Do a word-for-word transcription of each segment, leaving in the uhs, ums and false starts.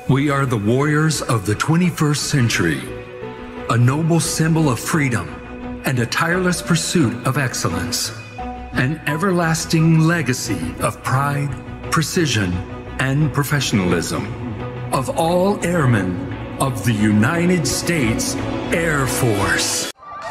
We are the warriors of the twenty-first century, a noble symbol of freedom and a tireless pursuit of excellence, an everlasting legacy of pride, precision, and professionalism of all airmen of the United States Air Force.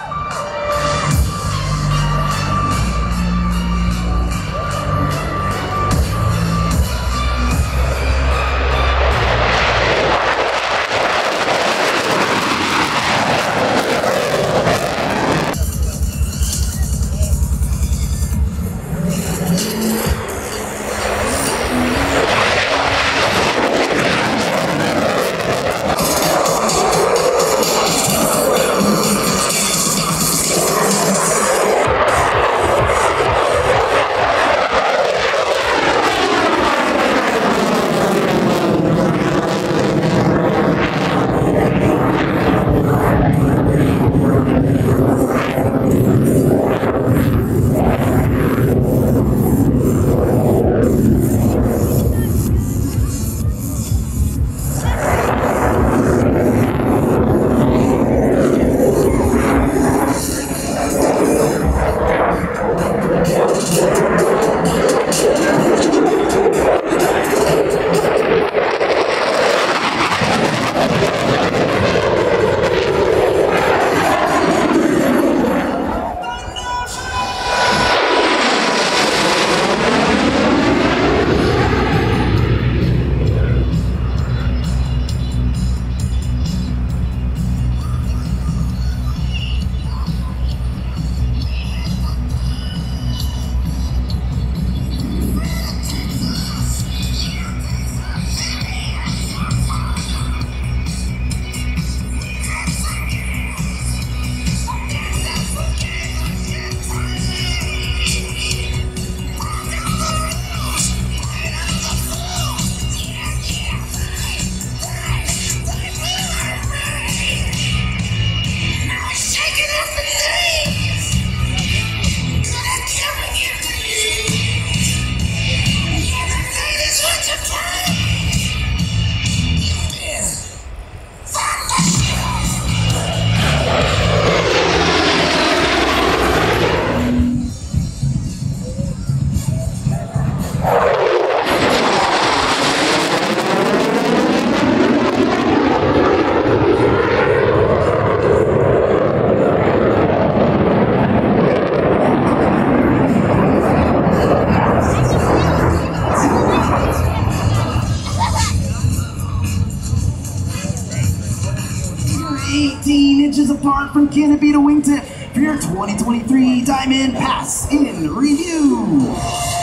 From canopy to wingtip for your twenty twenty-three Diamond Pass in Review.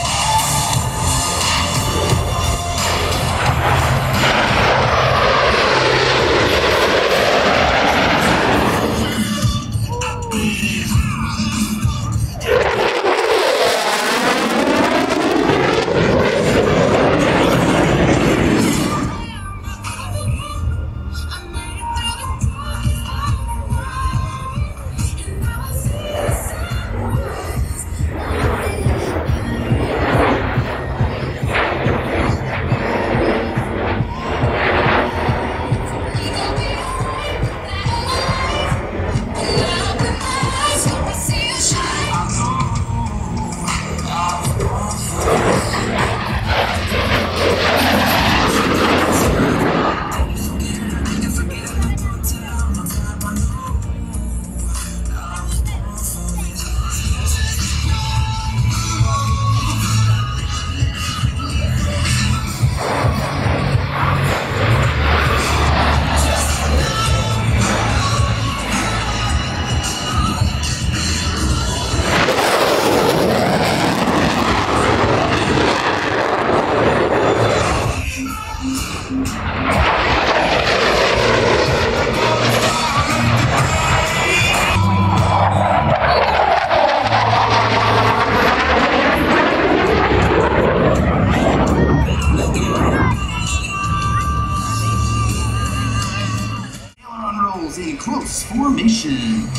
In close formation.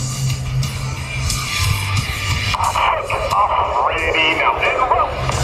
Ready, now then roll.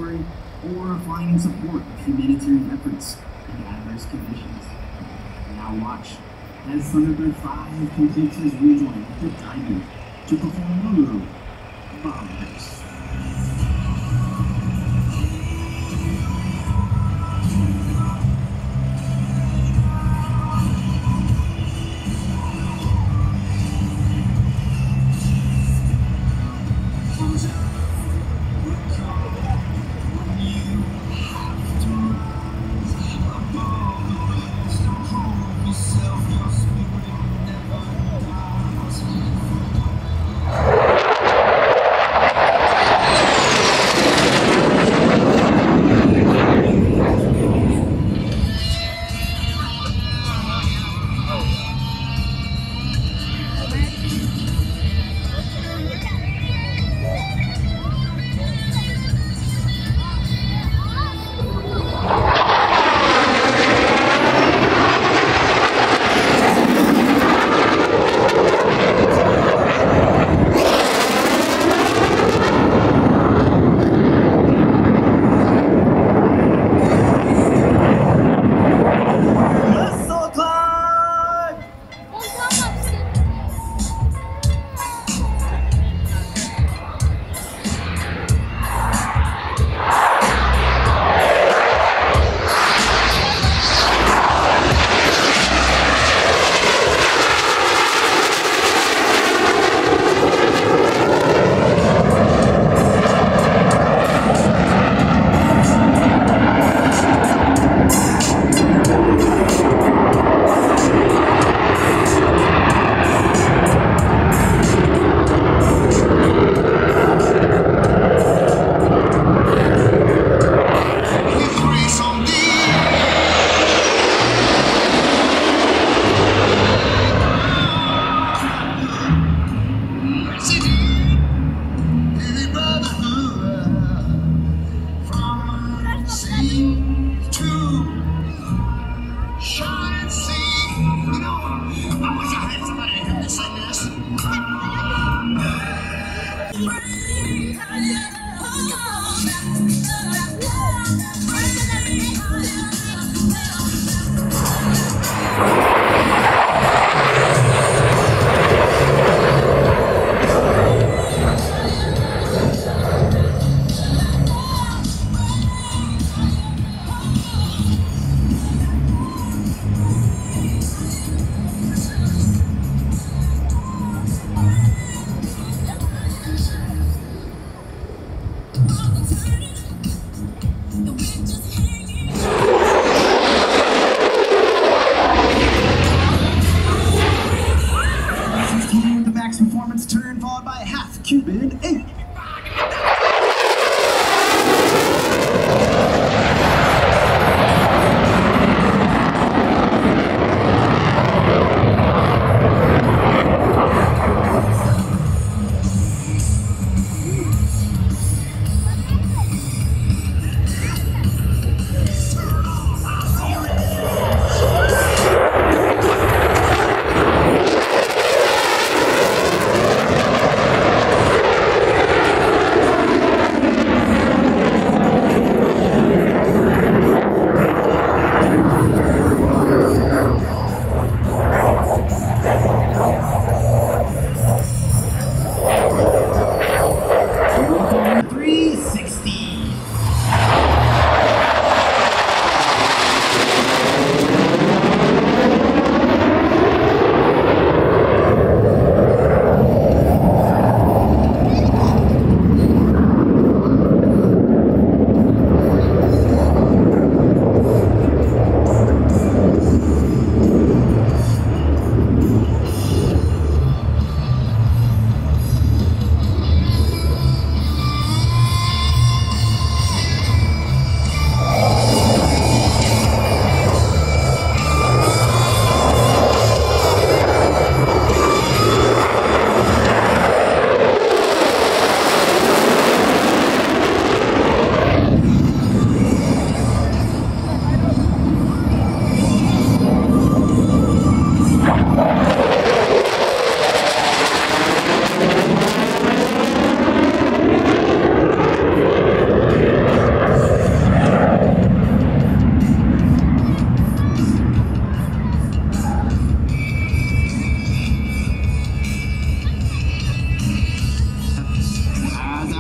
military or flying in support of humanitarian efforts in adverse conditions. Now watch as Thunderbird five completes his rejoin with the Diamond to perform a little bomb race.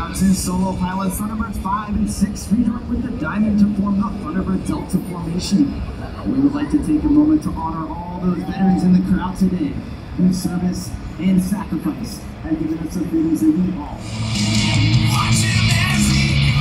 Captain solo pilots Thunderbirds five and six rejoin with the Diamond to form the Thunderbird Delta formation. We would like to take a moment to honor all those veterans in the crowd today whose service and sacrifice have given us the freedoms that we all. Watch him as he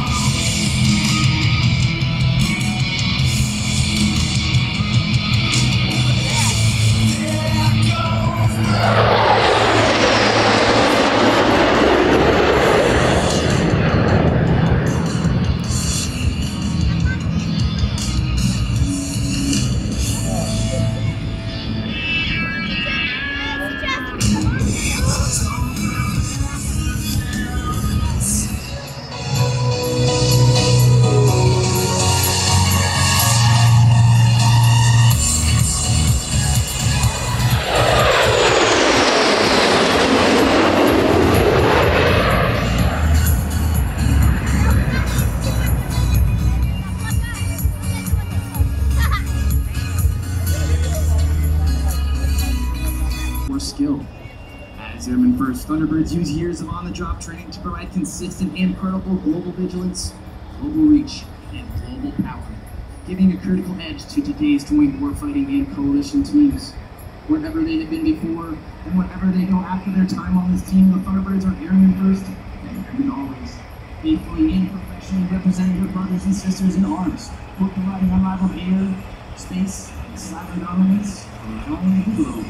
skill. As Airman First, Thunderbirds use years of on-the-job training to provide consistent and credible global vigilance, global reach, and global power, giving a critical edge to today's joint warfighting and coalition teams. Wherever they have been before, and wherever they go after their time on this team, the Thunderbirds are Airmen First and Airmen Always, faithfully and professionally representing their brothers and sisters in arms, both providing unrivaled air, space, and cyber dominance around the globe.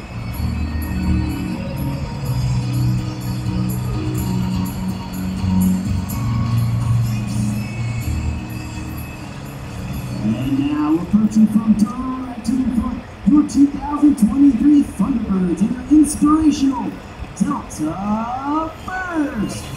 And now, approaching from right to the front, your two thousand twenty-three Thunderbirds and their inspirational Delta First.